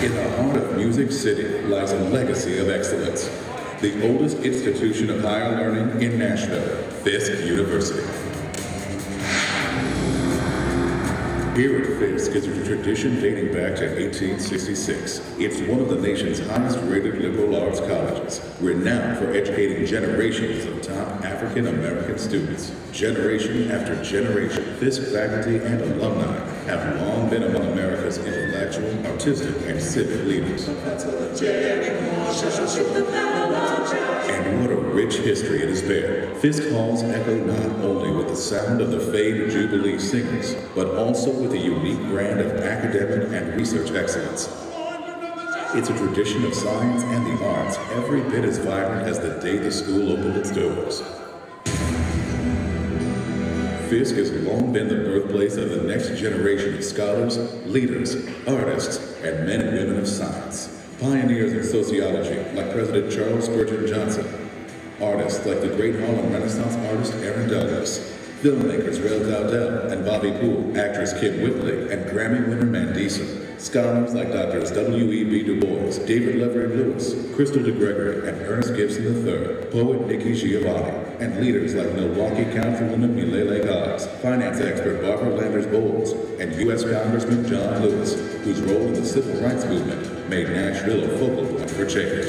In the heart of Music City lies a legacy of excellence. The oldest institution of higher learning in Nashville, Fisk University. Here at Fisk is a tradition dating back to 1866. It's one of the nation's highest-rated liberal arts colleges, renowned for educating generations of top African-American students. Generation after generation, Fisk faculty and alumni have long been among America's intellectual, artistic, and civic leaders. And what a rich history it has been. Fisk halls echo not only with the sound of the famed Jubilee singers, but also with a unique brand of academic and research excellence. It's a tradition of science and the arts every bit as vibrant as the day the school opened its doors. Fisk has long been the birthplace of the next generation of scholars, leaders, artists, and men and women of science. Pioneers in sociology, like President Charles Spurgeon Johnson. Artists like the great Harlem Renaissance artist Aaron Douglas. Filmmakers Rael Dowdell and Bobby Poole, actress Kim Whitley, and Grammy winner Mandisa. Scholars like Drs. W.E.B. Du Bois, David Leverett Lewis, Crystal DeGregory, and Ernest Gibson III, poet Nikki Giovanni, and leaders like Milwaukee Councilwoman Milele Goggs, finance expert Barbara Landers Bowles, and U.S. Congressman John Lewis, whose role in the civil rights movement made Nashville a focal point for change.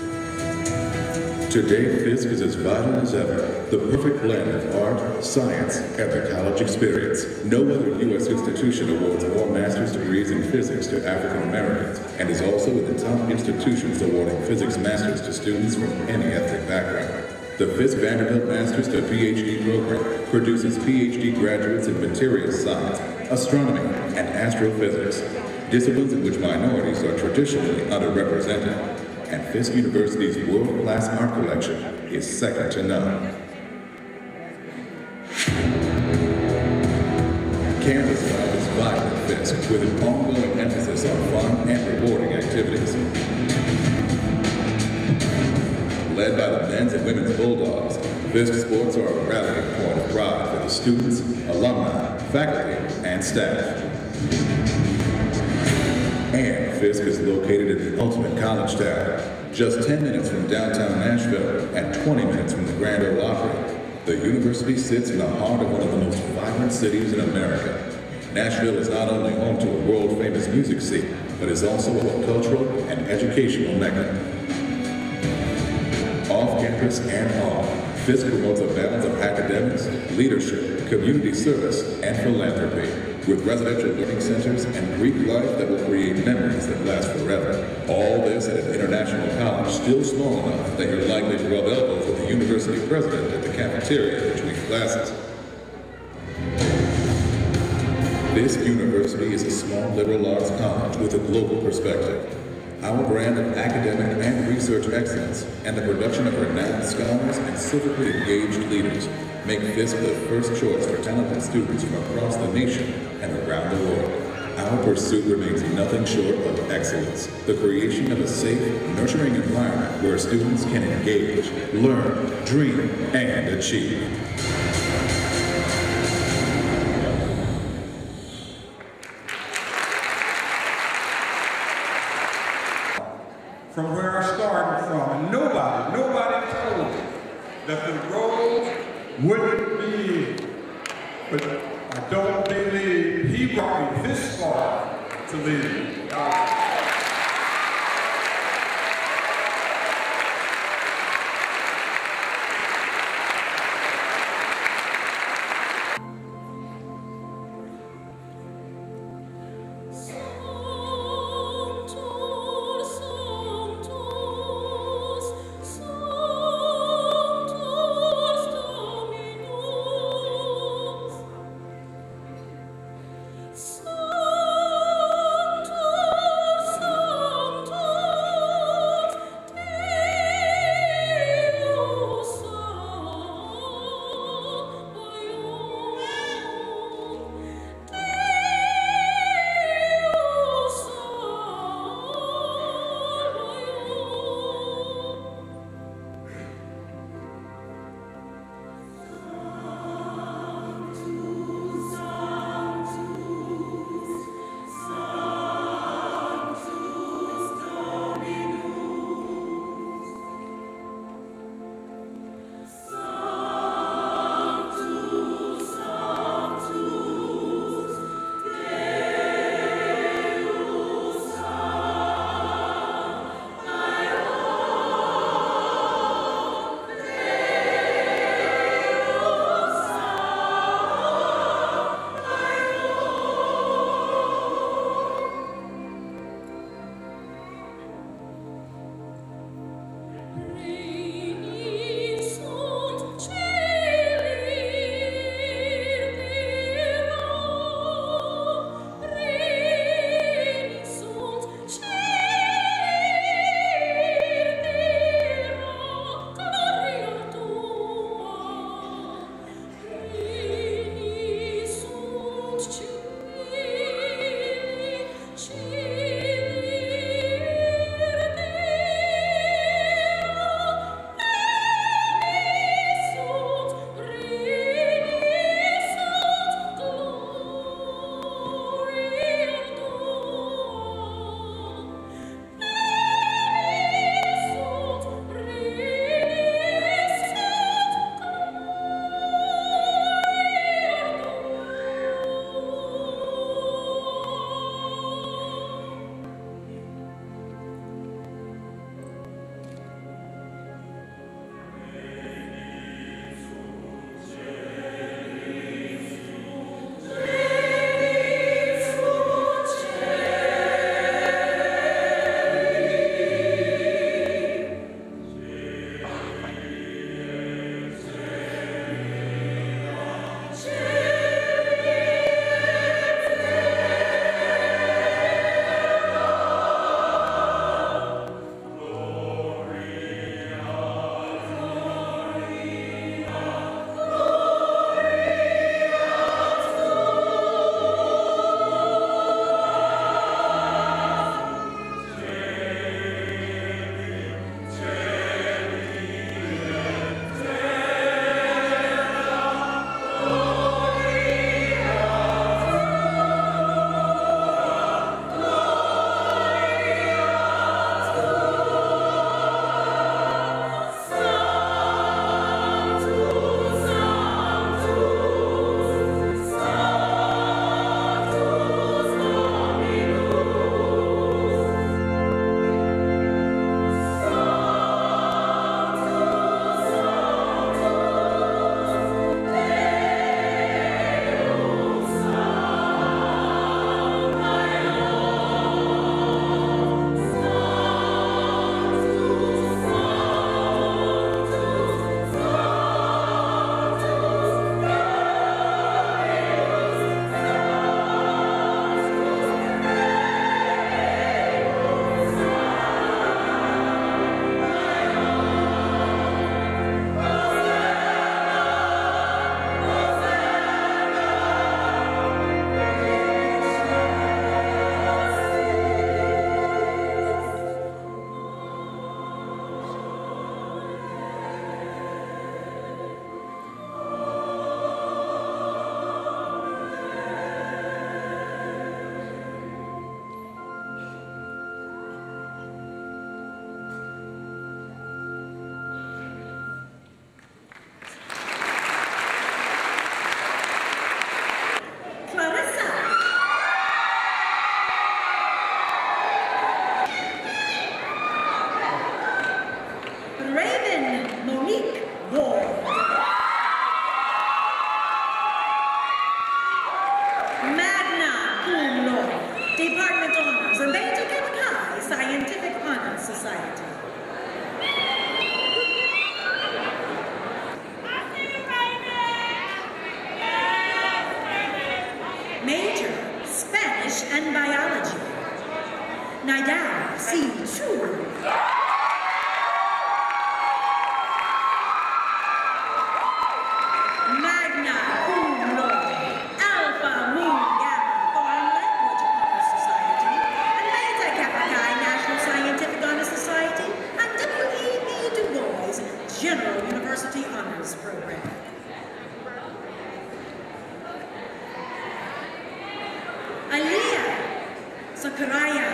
Today, Fisk is as vital as ever, the perfect blend of art, science, and the college experience. No other U.S. institution awards more master's degrees in physics to African Americans, and is also in the top institutions awarding physics masters to students from any ethnic background. The Fisk Vanderbilt Masters to PhD program produces PhD graduates in materials science, astronomy, and astrophysics, disciplines in which minorities are traditionally underrepresented. And Fisk University's world-class art collection is second to none. Campus life is vital at Fisk, with an ongoing emphasis on fun and rewarding activities. Led by the men's and women's Bulldogs, Fisk sports are a rallying point of pride for the students, alumni, faculty, and staff. And Fisk is located in the ultimate college town, just 10 minutes from downtown Nashville and 20 minutes from the Grand Ole Opry. The university sits in the heart of one of the most vibrant cities in America. Nashville is not only home to a world-famous music scene, but is also a cultural and educational mecca. Off campus and on, Fisk promotes a balance of academics, leadership, community service, and philanthropy, with residential learning centers and Greek life that will create memories that last forever. All this at an international college still small enough that you're likely to rub elbows with the university president at the cafeteria between classes. Fisk University is a small liberal arts college with a global perspective. Our brand of academic and research excellence and the production of renowned scholars and civically engaged leaders make Fisk the first choice for talented students from across the nation and around the world. Our pursuit remains nothing short of excellence, the creation of a safe, nurturing environment where students can engage, learn, dream, and achieve. From where I started from, and nobody told me that the road wouldn't be easy. But I don't believe he brought me this far to leave. Sanctus C. Chuol. Magna cum laude, Alpha Mu Gamma Foreign Language Honor Society, and Beta Kappa Chi National Scientific Honor Society, and W.E.B. Du Bois General University Honors Program. Aliyah Zachariah